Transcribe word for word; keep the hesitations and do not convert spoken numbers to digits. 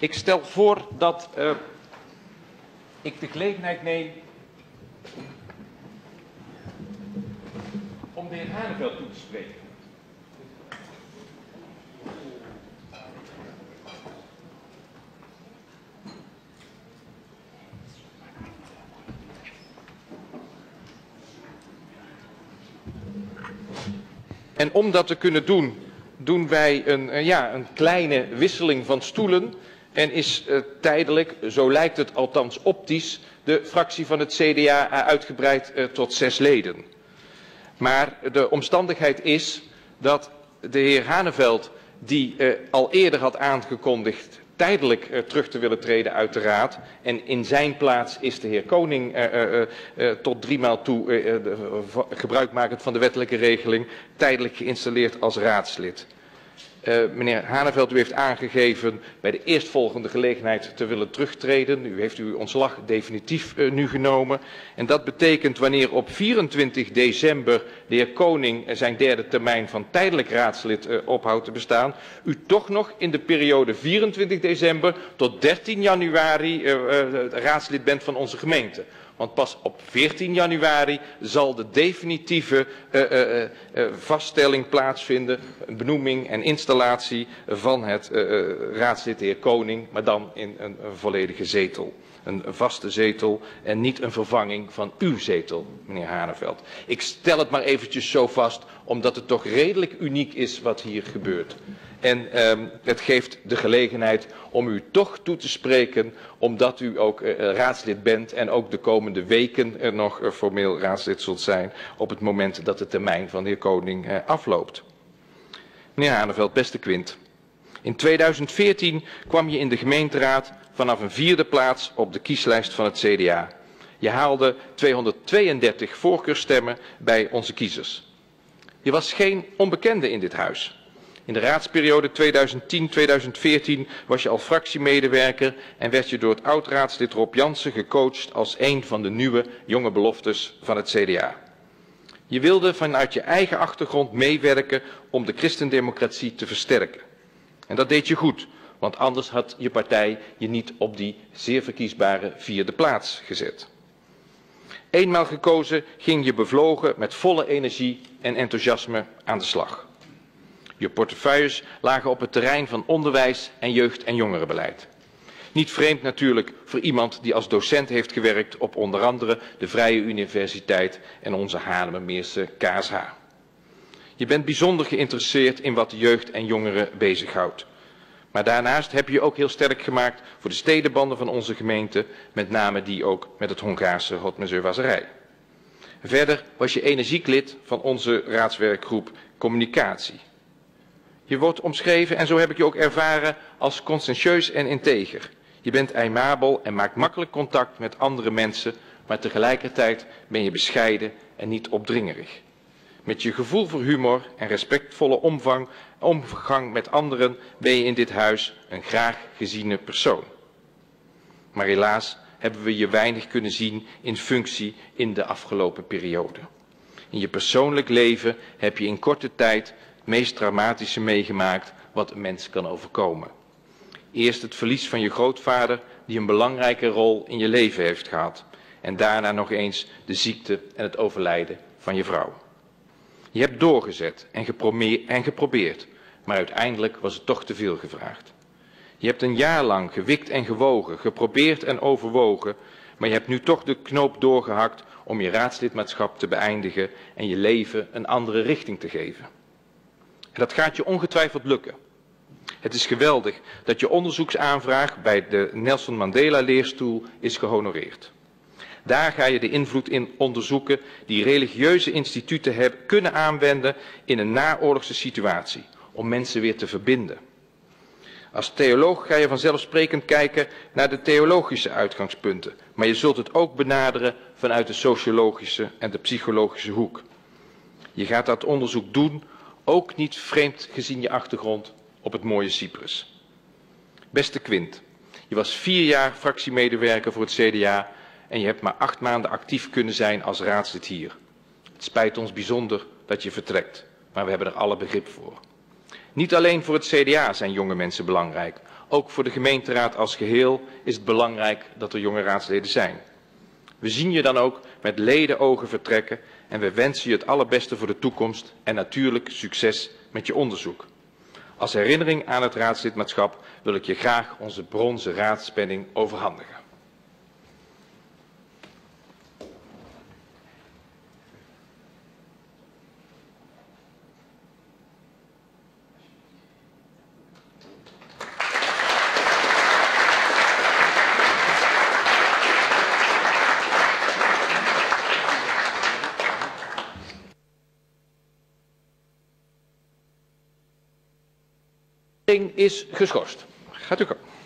Ik stel voor dat uh, ik de gelegenheid neem om de heer Haneveld toe te spreken. En om dat te kunnen doen, doen wij een, uh, ja, een kleine wisseling van stoelen. En is uh, tijdelijk, zo lijkt het althans optisch, de fractie van het C D A uitgebreid uh, tot zes leden. Maar de omstandigheid is dat de heer Haneveld, die uh, al eerder had aangekondigd tijdelijk uh, terug te willen treden uit de Raad, en in zijn plaats is de heer Koning uh, uh, uh, tot driemaal toe uh, uh, gebruikmakend van de wettelijke regeling tijdelijk geïnstalleerd als raadslid. Uh, meneer Haneveld, u heeft aangegeven bij de eerstvolgende gelegenheid te willen terugtreden. U heeft uw ontslag definitief uh, nu genomen. En dat betekent wanneer op vierentwintig december de heer Koning zijn derde termijn van tijdelijk raadslid uh, ophoudt te bestaan, u toch nog in de periode vierentwintig december tot dertien januari uh, uh, raadslid bent van onze gemeente. Want pas op veertien januari zal de definitieve uh, uh, uh, vaststelling plaatsvinden, een benoeming en installatie van het uh, raadslid de heer Koning, maar dan in een, een volledige zetel. Een vaste zetel en niet een vervanging van uw zetel, meneer Haneveld. Ik stel het maar eventjes zo vast, omdat het toch redelijk uniek is wat hier gebeurt. En um, het geeft de gelegenheid om u toch toe te spreken, omdat u ook uh, raadslid bent en ook de komende weken er nog uh, formeel raadslid zult zijn op het moment dat de termijn van de heer Koning uh, afloopt. Meneer Haneveld, beste Quint. In tweeduizend veertien kwam je in de gemeenteraad vanaf een vierde plaats op de kieslijst van het C D A. Je haalde tweehonderdtweeëndertig voorkeurstemmen bij onze kiezers. Je was geen onbekende in dit huis. In de raadsperiode tweeduizend tien tot tweeduizend veertien was je al fractiemedewerker en werd je door het oud-raadslid Rob Jansen gecoacht als een van de nieuwe jonge beloftes van het C D A. Je wilde vanuit je eigen achtergrond meewerken om de christendemocratie te versterken. En dat deed je goed, want anders had je partij je niet op die zeer verkiesbare vierde plaats gezet. Eenmaal gekozen ging je bevlogen met volle energie en enthousiasme aan de slag. Je portefeuilles lagen op het terrein van onderwijs en jeugd- en jongerenbeleid. Niet vreemd natuurlijk voor iemand die als docent heeft gewerkt op onder andere de Vrije Universiteit en onze Haarlemmermeerse K S H. Je bent bijzonder geïnteresseerd in wat de jeugd en jongeren bezighoudt. Maar daarnaast heb je je ook heel sterk gemaakt voor de stedenbanden van onze gemeente, met name die ook met het Hongaarse Hotmezővásárhely. Verder was je energiek lid van onze raadswerkgroep Communicatie. Je wordt omschreven, en zo heb ik je ook ervaren, als conscientieus en integer. Je bent aimabel en maakt makkelijk contact met andere mensen, maar tegelijkertijd ben je bescheiden en niet opdringerig. Met je gevoel voor humor en respectvolle omvang, omgang met anderen ben je in dit huis een graag geziene persoon. Maar helaas hebben we je weinig kunnen zien in functie in de afgelopen periode. In je persoonlijk leven heb je in korte tijd het meest traumatische meegemaakt wat een mens kan overkomen. Eerst het verlies van je grootvader, die een belangrijke rol in je leven heeft gehad. En daarna nog eens de ziekte en het overlijden van je vrouw. Je hebt doorgezet en, en geprobeerd, maar uiteindelijk was het toch te veel gevraagd. Je hebt een jaar lang gewikt en gewogen, geprobeerd en overwogen, maar je hebt nu toch de knoop doorgehakt om je raadslidmaatschap te beëindigen en je leven een andere richting te geven. En dat gaat je ongetwijfeld lukken. Het is geweldig dat je onderzoeksaanvraag bij de Nelson Mandela leerstoel is gehonoreerd. Daar ga je de invloed in onderzoeken die religieuze instituten hebben kunnen aanwenden in een naoorlogse situatie, om mensen weer te verbinden. Als theoloog ga je vanzelfsprekend kijken naar de theologische uitgangspunten, maar je zult het ook benaderen vanuit de sociologische en de psychologische hoek. Je gaat dat onderzoek doen, ook niet vreemd gezien je achtergrond op het mooie Cyprus. Beste Quint, je was vier jaar fractiemedewerker voor het C D A en je hebt maar acht maanden actief kunnen zijn als raadslid hier. Het spijt ons bijzonder dat je vertrekt, maar we hebben er alle begrip voor. Niet alleen voor het C D A zijn jonge mensen belangrijk, ook voor de gemeenteraad als geheel is het belangrijk dat er jonge raadsleden zijn. We zien je dan ook met ledenogen vertrekken en we wensen je het allerbeste voor de toekomst en natuurlijk succes met je onderzoek. Als herinnering aan het raadslidmaatschap wil ik je graag onze bronzen raadspenning overhandigen. De vergadering is geschorst. Gaat u gang.